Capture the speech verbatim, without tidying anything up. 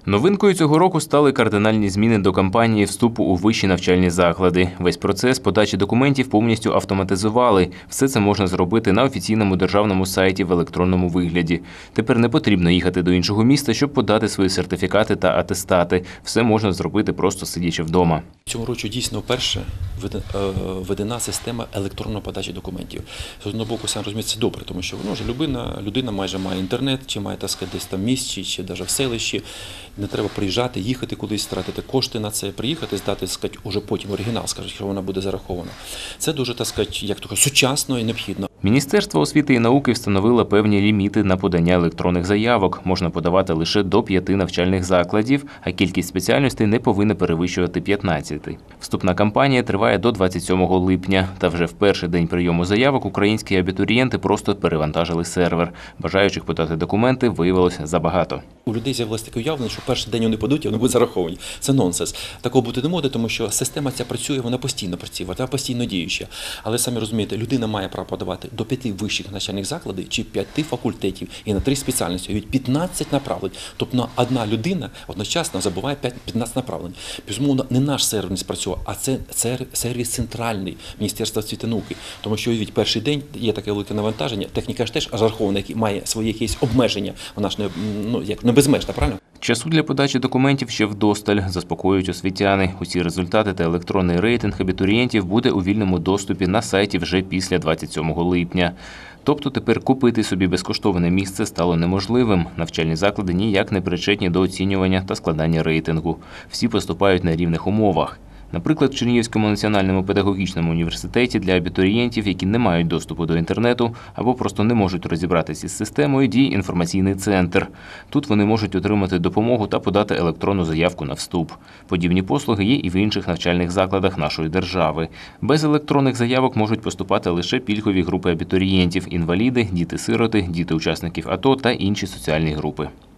Новинкою цього року стали кардинальні зміни до кампанії вступу у вищі навчальні заклади. Весь процес подачі документів повністю автоматизували. Все це можна зробити на офіційному державному сайті в електронному вигляді. Тепер не потрібно їхати до іншого міста, щоб подати свої сертифікати та атестати. Все можна зробити просто сидячи вдома. Цього року дійсно вперше введена система електронної подачі документів. З одного боку, сам розумієте, це добре, тому що ну, людина, людина майже має інтернет, чи має, так сказати, десь там в місті, чи навіть в селищі. Не треба приїжджати, їхати кудись, тратити кошти на це, приїхати, здати, так сказати, уже потім оригінал, скажуть, що вона буде зарахована. Це дуже, так сказати, як то сучасно і необхідно. Міністерство освіти і науки встановило певні ліміти на подання електронних заявок. Можна подавати лише до п'яти навчальних закладів, а кількість спеціальностей не повинна перевищувати п'ятнадцяти. Вступна кампанія триває до двадцять сьомого липня. Та вже в перший день прийому заявок українські абітурієнти просто перевантажили сервер. Бажаючих подати документи виявилося забагато. У людей з'явилося таке уявлення, що перший день вони подають, і вони будуть зараховані. Це нонсенс. Такого бути не може, тому що система ця працює, вона постійно працює, вона постійно діюча. Але самі розумієте, людина має право подавати до п'яти вищих навчальних закладів чи п'яти факультетів і на три спеціальності. Від п'ятнадцять направлень. Тобто одна людина одночасно забуває п'ятнадцять направлень. Безумовно, не наш сервіс не спрацював, а це сервіс центральний Міністерства освіти і науки. Тому що, уявіть, перший день є таке велике навантаження, техніка ж теж зарахована, яка має свої якісь обмеження, вона ж не, ну, як, не безмежна, правильно? Часу для подачі документів ще вдосталь, заспокоюють освітяни. Усі результати та електронний рейтинг абітурієнтів буде у вільному доступі на сайті вже після двадцять сьомого липня. Тобто тепер купити собі безкоштовне місце стало неможливим. Навчальні заклади ніяк не причетні до оцінювання та складання рейтингу. Всі поступають на рівних умовах. Наприклад, в Чернігівському національному педагогічному університеті для абітурієнтів, які не мають доступу до інтернету або просто не можуть розібратися із системою, діє інформаційний центр. Тут вони можуть отримати допомогу та подати електронну заявку на вступ. Подібні послуги є і в інших навчальних закладах нашої держави. Без електронних заявок можуть поступати лише пільгові групи абітурієнтів – інваліди, діти-сироти, діти учасників АТО та інші соціальні групи.